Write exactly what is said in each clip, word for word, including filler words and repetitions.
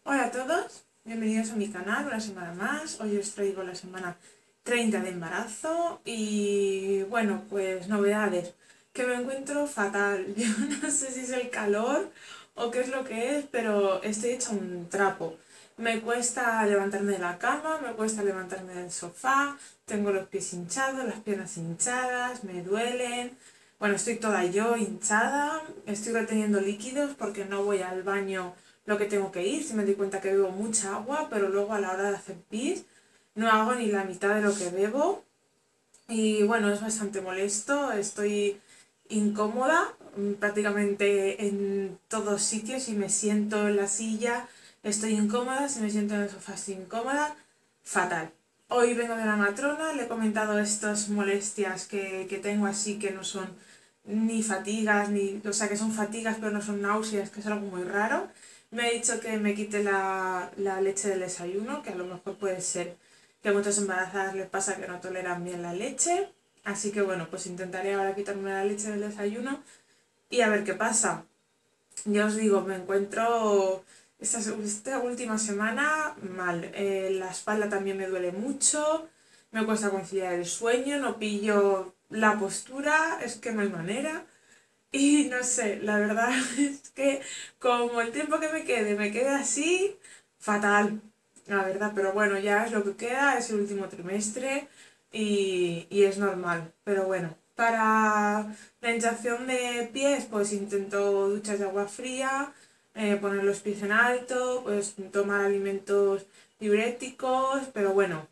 Hola a todos, bienvenidos a mi canal una semana más. Hoy os traigo la semana treinta de embarazo y bueno, pues novedades, que me encuentro fatal. Yo no sé si es el calor o qué es lo que es, pero estoy hecha un trapo. Me cuesta levantarme de la cama, me cuesta levantarme del sofá, tengo los pies hinchados, las piernas hinchadas, me duelen. Bueno, estoy toda yo hinchada, estoy reteniendo líquidos porque no voy al baño lo que tengo que ir, si me doy cuenta que bebo mucha agua, pero luego a la hora de hacer pis no hago ni la mitad de lo que bebo y bueno, es bastante molesto, estoy incómoda mm, prácticamente en todos sitios. Si me siento en la silla estoy incómoda, si me siento en el sofá estoy incómoda, fatal. Hoy vengo de la matrona, le he comentado estas molestias que, que tengo así, que no son ni fatigas, ni, o sea que son fatigas pero no son náuseas, que es algo muy raro. Me ha dicho que me quite la, la leche del desayuno, que a lo mejor puede ser que a muchas embarazadas les pasa que no toleran bien la leche. Así que bueno, pues intentaré ahora quitarme la leche del desayuno y a ver qué pasa. Ya os digo, me encuentro esta, esta última semana mal. Eh, la espalda también me duele mucho, me cuesta conciliar el sueño, no pillo la postura, es que no hay manera. Y no sé, la verdad es que como el tiempo que me quede me quede así, fatal, la verdad. Pero bueno, ya es lo que queda, es el último trimestre y, y es normal. Pero bueno, para la hinchazón de pies, pues intento duchas de agua fría, eh, poner los pies en alto, pues tomar alimentos diuréticos, pero bueno,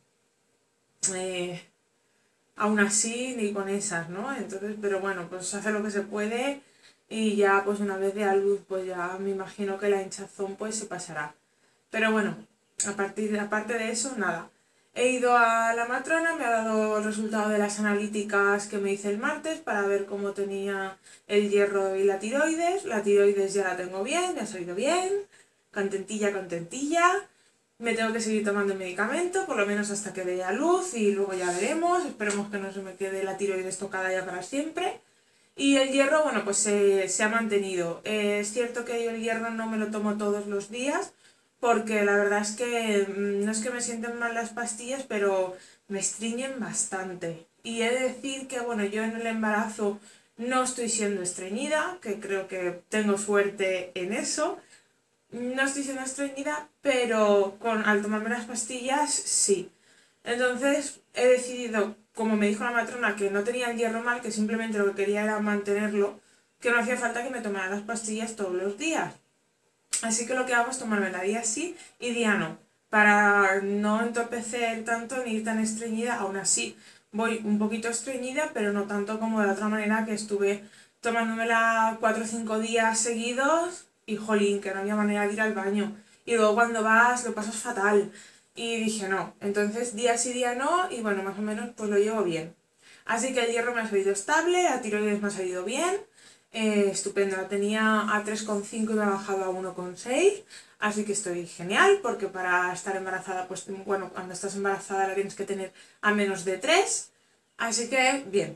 eh, aún así ni con esas, ¿no? Entonces, pero bueno, pues hace lo que se puede y ya pues una vez de a luz pues ya me imagino que la hinchazón pues se pasará. Pero bueno, a partir de, aparte de eso, nada. He ido a la matrona, me ha dado el resultado de las analíticas que me hice el martes para ver cómo tenía el hierro y la tiroides. La tiroides ya la tengo bien, ya ha salido bien, contentilla, contentilla. Me tengo que seguir tomando el medicamento, por lo menos hasta que dé a luz y luego ya veremos. Esperemos que no se me quede la tiroides tocada ya para siempre. Y el hierro, bueno, pues se, se ha mantenido. Eh, es cierto que yo el hierro no me lo tomo todos los días, porque la verdad es que mm, no es que me sienten mal las pastillas, pero me estriñen bastante. Y he de decir que, bueno, yo en el embarazo no estoy siendo estreñida, que creo que tengo suerte en eso. No estoy siendo estreñida, pero con, al tomarme las pastillas, sí. Entonces he decidido, como me dijo la matrona, que no tenía el hierro mal, que simplemente lo que quería era mantenerlo, que no hacía falta que me tomara las pastillas todos los días. Así que lo que hago es tomarme la día sí y día no, para no entorpecer tanto ni ir tan estreñida. Aún así voy un poquito estreñida, pero no tanto como de la otra manera que estuve tomándomela cuatro o cinco días seguidos y jolín, que no había manera de ir al baño. Y luego cuando vas lo pasas fatal. Y dije no, entonces día sí, día no, y bueno, más o menos pues lo llevo bien. Así que el hierro me ha salido estable, la tiroides me ha salido bien, eh, estupendo, la tenía a tres coma cinco y me ha bajado a uno coma seis, así que estoy genial, porque para estar embarazada, pues bueno, cuando estás embarazada la tienes que tener a menos de tres, así que bien.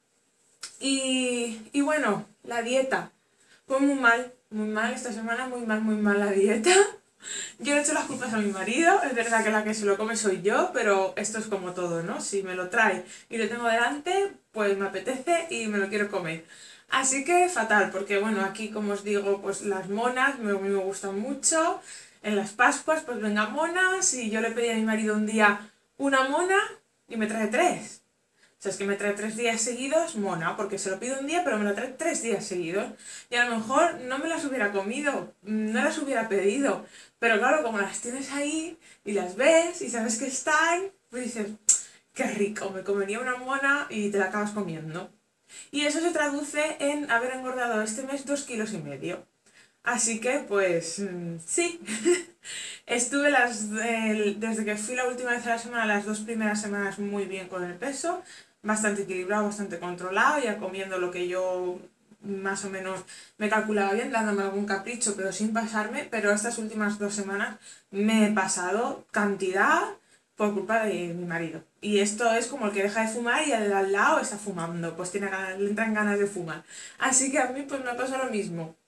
Y, y bueno, la dieta, pues muy mal, muy mal esta semana, muy mal, muy mal la dieta. Yo le echo las culpas a mi marido, es verdad que la que se lo come soy yo, pero esto es como todo, ¿no? Si me lo trae y lo tengo delante, pues me apetece y me lo quiero comer. Así que fatal, porque bueno, aquí como os digo, pues las monas me, me gustan mucho. En las Pascuas, pues venga monas y yo le pedí a mi marido un día una mona y me trae tres. O sea, es que me trae tres días seguidos, mona, porque se lo pido un día, pero me lo trae tres días seguidos. Y a lo mejor no me las hubiera comido, no las hubiera pedido. Pero claro, como las tienes ahí y las ves y sabes que están, pues dices, qué rico, me comería una mona y te la acabas comiendo. Y eso se traduce en haber engordado este mes dos kilos y medio. Así que, pues, mm, sí. Estuve las, el- desde que fui la última vez a la semana, las dos primeras semanas muy bien con el peso, bastante equilibrado, bastante controlado, ya comiendo lo que yo más o menos me calculaba bien, dándome algún capricho, pero sin pasarme. Pero estas últimas dos semanas me he pasado cantidad por culpa de mi marido. Y esto es como el que deja de fumar y el de al lado está fumando, pues tiene ganas, le entran ganas de fumar. Así que a mí pues me pasa lo mismo.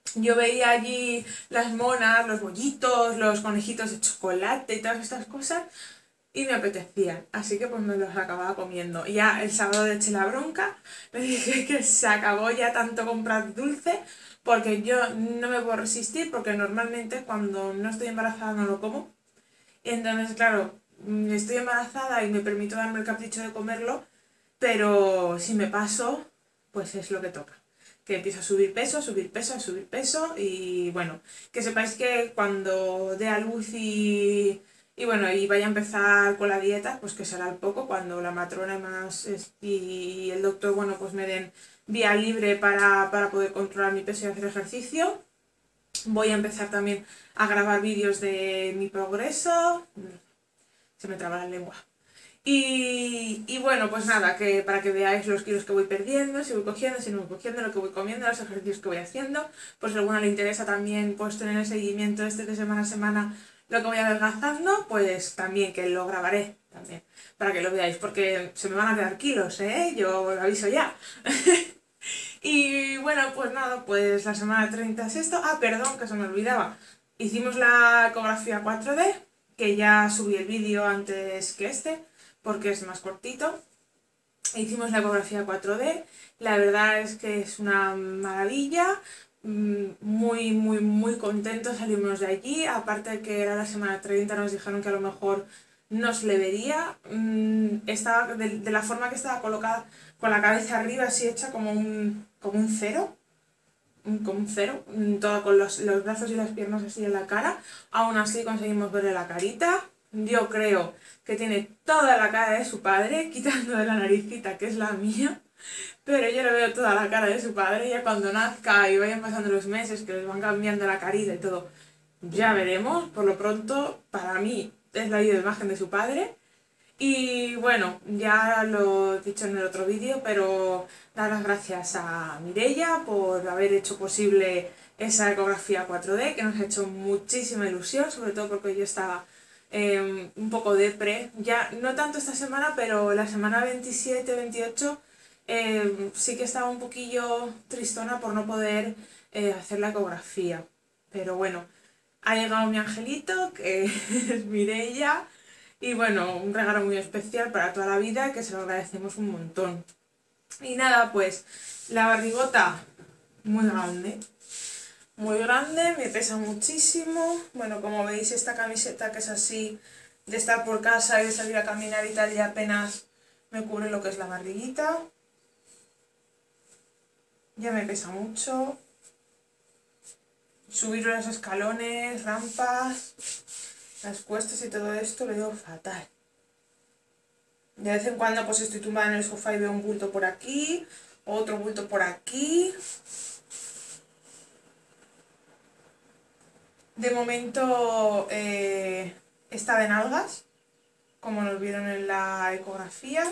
yo veía allí las monas, los bollitos, los conejitos de chocolate y todas estas cosas y me apetecían, así que pues me los acababa comiendo. Y ya el sábado le eché la bronca, le dije que se acabó ya tanto comprar dulce porque yo no me puedo resistir porque normalmente cuando no estoy embarazada no lo como. Entonces, claro, mm, estoy embarazada y me permito darme el capricho de comerlo, pero si me paso, pues es lo que toca. Que empiezo a subir peso, a subir peso, a subir peso y bueno, que sepáis que cuando dé a luz y, y bueno, y vaya a empezar con la dieta, pues que será al poco, cuando la matrona y, más, es- y el doctor, bueno, pues me den vía libre para, para poder controlar mi peso y hacer ejercicio. Voy a empezar también a grabar vídeos de mi progreso. Se me traba la lengua. Y, y bueno, pues nada, que para que veáis los kilos que voy perdiendo, si voy cogiendo, si no voy cogiendo, lo que voy comiendo, los ejercicios que voy haciendo. Pues si a alguna le interesa también pues tener el seguimiento este de semana a semana lo que voy adelgazando, pues también que lo grabaré también, para que lo veáis, porque se me van a quedar kilos, ¿eh? Yo lo aviso ya. Y bueno, pues nada, pues la semana treinta es esto. Ah, perdón, que se me olvidaba. Hicimos la ecografía cuatro D, que ya subí el vídeo antes que este, porque es más cortito. Hicimos la ecografía cuatro D, la verdad es que es una maravilla, mm, muy, muy, muy contentos salimos de allí, aparte de que era la semana treinta nos dijeron que a lo mejor no se le vería, mm, estaba de, de la forma que estaba colocada, con la cabeza arriba así hecha como un, como un cero, un- como un cero, mm, todo con los, los brazos y las piernas así en la cara, aún así conseguimos verle la carita, yo creo que tiene toda la cara de su padre, quitando de la naricita que es la mía, pero yo le veo toda la cara de su padre, ya cuando nazca y vayan pasando los meses, que les van cambiando la carita y todo, ya veremos, por lo pronto, para mí es la imagen de su padre. Y bueno, ya lo he dicho en el otro vídeo, pero dar las gracias a Mireia por haber hecho posible esa ecografía cuatro D, que nos ha hecho muchísima ilusión, sobre todo porque yo estaba eh, un poco depre, ya no tanto esta semana, pero la semana veintisiete veintiocho eh, sí que estaba un poquillo tristona por no poder eh, hacer la ecografía. Pero bueno, ha llegado mi angelito, que es Mireia, y bueno, un regalo muy especial para toda la vida que se lo agradecemos un montón. Y nada, pues la barrigota muy grande, muy grande, me pesa muchísimo. Bueno, como veis esta camiseta que es así de estar por casa y de salir a caminar y tal, ya apenas me cubre lo que es la barriguita. Ya me pesa mucho. Subir los escalones, rampas, las cuestas y todo esto lo llevo fatal. De vez en cuando pues estoy tumbada en el sofá y veo un bulto por aquí, otro bulto por aquí. De momento eh, está en algas, como nos vieron en la ecografía.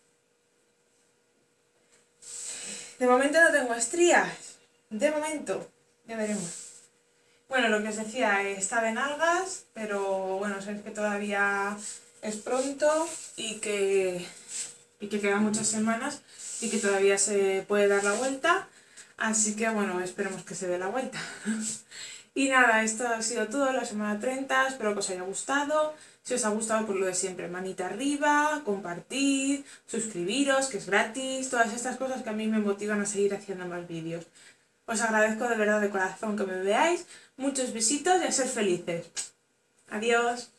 De momento no tengo estrías. De momento, ya veremos. Bueno, lo que os decía, eh, está en algas, pero bueno, sabéis que todavía es pronto y que, y que quedan muchas semanas y que todavía se puede dar la vuelta. Así que bueno, esperemos que se dé la vuelta. Y nada, esto ha sido todo, la semana treinta, espero que os haya gustado. Si os ha gustado, pues lo de siempre, manita arriba, compartid, suscribiros, que es gratis, todas estas cosas que a mí me motivan a seguir haciendo más vídeos. Os agradezco de verdad de corazón que me veáis, muchos besitos y a ser felices. Adiós.